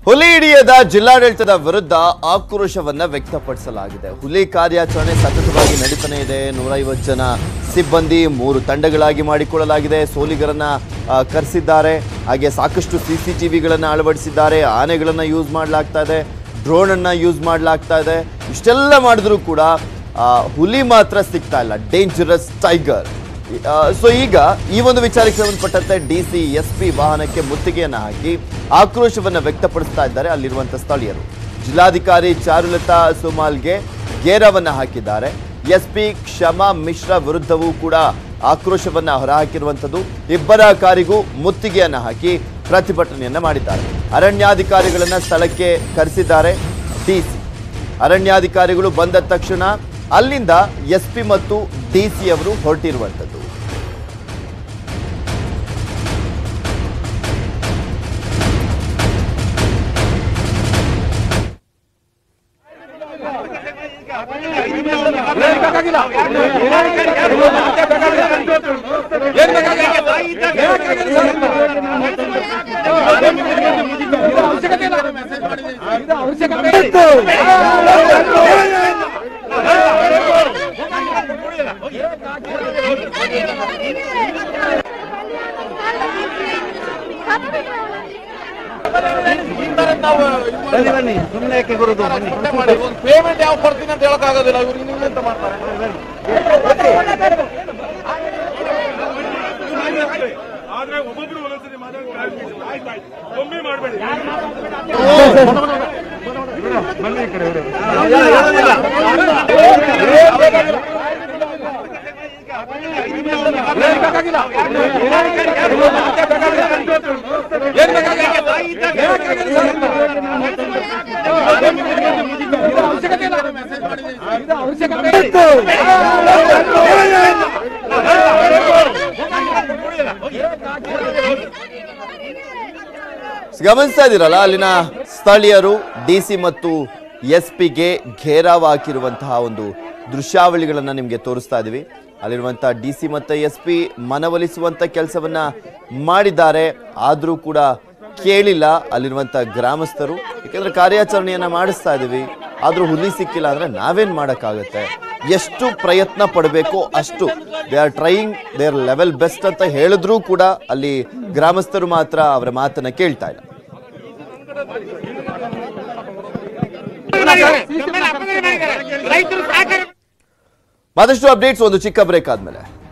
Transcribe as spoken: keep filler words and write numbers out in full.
ಹುಲಿ ಹಿಡಿಯದ ಜಿಲ್ಲಾಡಳಿತದ ವಿರುದ್ಧ ಆಕ್ರೋಶವನ್ನ ವ್ಯಕ್ತಪಡಿಸಲಾಗಿದೆ. ಹುಲಿ ಕಾರ್ಯಾಚರಣೆ ಸತತವಾಗಿ ನಡೀತಾನೆ ಇದೆ. ನೂರೈವತ್ತು ಜನ ಸಿಬ್ಬಂದಿ ಮೂರು ತಂಡಗಳಾಗಿ ಮಾಡಿಕೊಳ್ಳಲಾಗಿದೆ. ಸೋಲಿಗರನ್ನ ಕರೆಸಿದ್ದಾರೆ. ಹಾಗೆ ಸಾಕಷ್ಟು ಸಿಸಿಟಿವಿಗಳನ್ನು ಅಳವಡಿಸಿದ್ದಾರೆ. ಆನೆಗಳನ್ನ ಯೂಸ್ ಮಾಡಲಾಗ್ತಾ ಇದೆ, ಡ್ರೋನ್ ಅನ್ನ ಯೂಸ್ ಮಾಡಲಾಗ್ತಾ ಇದೆ. ಇಷ್ಟೆಲ್ಲ ಮಾಡಿದ್ರೂ ಕೂಡ ಹುಲಿ ಮಾತ್ರ ಸಿಗ್ತಾ ಇಲ್ಲ. Dangerous tiger. ಸೊ ಈಗ ಈ ಒಂದು ವಿಚಾರಕ್ಕೆ ಸಂಬಂಧಪಟ್ಟಂತೆ ಡಿಸಿ ಎಸ್ಪಿ ವಾಹನಕ್ಕೆ ಮುತ್ತಿಗೆಯನ್ನು ಹಾಕಿ ಆಕ್ರೋಶವನ್ನು ವ್ಯಕ್ತಪಡಿಸ್ತಾ ಇದ್ದಾರೆ ಅಲ್ಲಿರುವಂತಹ ಸ್ಥಳೀಯರು. ಜಿಲ್ಲಾಧಿಕಾರಿ ಚಾರುಲತಾ ಸುಮಾಲ್ಗೆ ಗೇರವನ್ನ ಹಾಕಿದ್ದಾರೆ. ಎಸ್ಪಿ ಕ್ಷಮಾ ಮಿಶ್ರಾ ವಿರುದ್ಧವೂ ಕೂಡ ಆಕ್ರೋಶವನ್ನ ಹೊರಹಾಕಿರುವಂಥದ್ದು. ಇಬ್ಬರ ಕಾರಿಗೂ ಮುತ್ತಿಗೆಯನ್ನು ಹಾಕಿ ಪ್ರತಿಭಟನೆಯನ್ನ ಮಾಡಿದ್ದಾರೆ. ಅರಣ್ಯಾಧಿಕಾರಿಗಳನ್ನ ಸ್ಥಳಕ್ಕೆ ಕರೆಸಿದ್ದಾರೆ ಡಿಸಿ. ಅರಣ್ಯಾಧಿಕಾರಿಗಳು ಬಂದ ತಕ್ಷಣ ಅಲ್ಲಿಂದ ಎಸ್ಪಿ ಮತ್ತು ಡಿಸಿ ಅವರು ಹೊರಟಿರುವಂಥದ್ದು. ಪೇಮೆಂಟ್ ಯಾವ ಕೊಡ್ತೀನಿ ಅಂತ ಹೇಳಕ್ಕಾಗೋದಿಲ್ಲ. ಇವ್ರು ಇನ್ನೆಂತ ಮಾಡ್ತಾರೆ. ಆದ್ರೆ ಒಬ್ಬೊಬ್ರು ಒಂದೊಂದ್ಸರಿ ಮಾತಾಡಿ ಮಾಡಬೇಡಿ. ಗಮನಿಸ್ತಾ ಇದ್ದೀರಲ್ಲ, ಅಲ್ಲಿನ ಸ್ಥಳೀಯರು ಡಿಸಿ ಮತ್ತು ಎಸ್ಪಿಗೆ ಘೇರಾವ್ ಹಾಕಿರುವಂತಹ ಒಂದು ದೃಶ್ಯಾವಳಿಗಳನ್ನ ನಿಮಗೆ ತೋರಿಸ್ತಾ ಇದೀವಿ. ಅಲ್ಲಿರುವಂತಹ ಡಿಸಿ ಮತ್ತು ಎಸ್ಪಿ ಮನವೊಲಿಸುವಂತ ಕೆಲಸವನ್ನ ಮಾಡಿದ್ದಾರೆ. ಆದ್ರೂ ಕೂಡ ಕೇಳಿಲ್ಲ ಅಲ್ಲಿರುವಂತಹ ಗ್ರಾಮಸ್ಥರು. ಯಾಕಂದ್ರೆ ಕಾರ್ಯಾಚರಣೆಯನ್ನ ಮಾಡಿಸ್ತಾ ಇದೀವಿ, ಆದ್ರೂ ಹುಲಿ ಸಿಕ್ಕಿಲ್ಲ ಅಂದ್ರೆ ನಾವೇನ್ ಮಾಡಕ್ಕಾಗತ್ತೆ. ಎಷ್ಟು ಪ್ರಯತ್ನ ಪಡಬೇಕೋ ಅಷ್ಟು they are trying their level best ಅಂತ ಹೇಳಿದ್ರೂ ಕೂಡ ಅಲ್ಲಿ ಗ್ರಾಮಸ್ಥರು ಮಾತ್ರ ಅವರ ಮಾತನ್ನ ಕೇಳ್ತಾ ಇಲ್ಲ. ಮತ್ತಷ್ಟು ಅಪ್ಡೇಟ್ಸ್ ಒಂದು ಚಿಕ್ಕ ಬ್ರೇಕ್ ಆದ್ಮೇಲೆ.